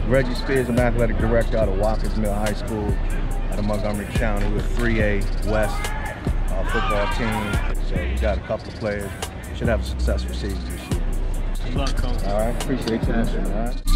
Reggie Spears, I'm athletic director out of Watkins Mill High School out of Montgomery County. We're a 3A West football team, so we got a couple of players. Should have a successful season this year. Good luck, Coach. All right, appreciate you listening. All right.